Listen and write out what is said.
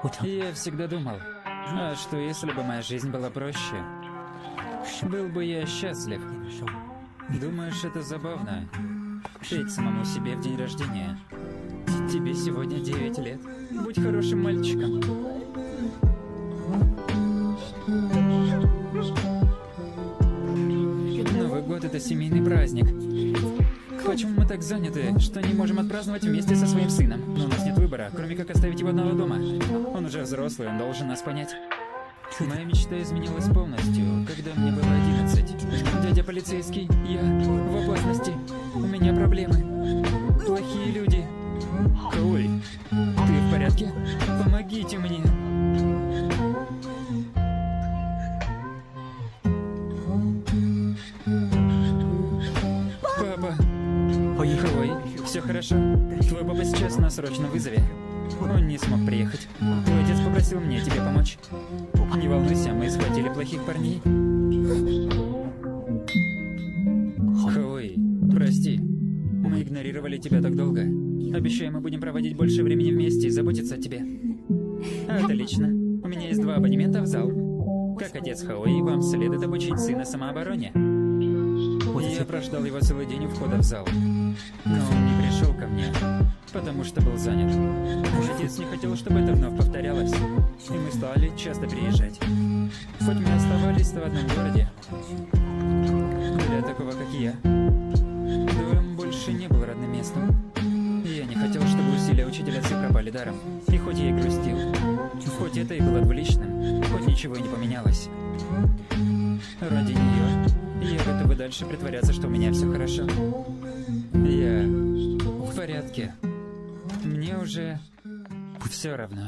Я всегда думал, а что если бы моя жизнь была проще? Был бы я счастлив. Думаешь, это забавно? Петь самому себе в день рождения. Тебе сегодня 9 лет. Будь хорошим мальчиком. Новый год — это семейный праздник. Почему мы так заняты, что не можем отпраздновать вместе со своим сыном? Но у нас нет выбора, кроме как оставить его одного дома. Он уже взрослый, он должен нас понять. Моя мечта изменилась полностью, когда мне было 11. Дядя полицейский, я в опасности. У меня проблемы. Плохие люди. Ой, ты в порядке? Помогите мне. Папа. Ой, все хорошо. Твой папа сейчас на срочном вызове. Он не смог приехать. Твой отец попросил мне тебе помочь. Не волнуйся, мы схватили плохих парней. Ой, прости. Мы игнорировали тебя так долго. Обещаю, мы будем проводить больше времени вместе и заботиться о тебе. Отлично. У меня есть 2 абонемента в зал. Как отец Хауи, вам следует обучить сына самообороне. Я прождал его целый день у входа в зал. Но он не пришел ко мне, потому что был занят. Мой отец не хотел, чтобы это вновь повторялось. И мы стали часто приезжать. Хоть мы оставались в одном городе. Для такого, как я, дом больше не был родным местом. Я не хотел, чтобы усилия учителя отца пропали даром. И хоть я и грустил, хоть это и было двуличным, хоть ничего и не поменялось. Ради нее я готов и дальше притворяться, что у меня все хорошо. Я в порядке. Мне уже все равно.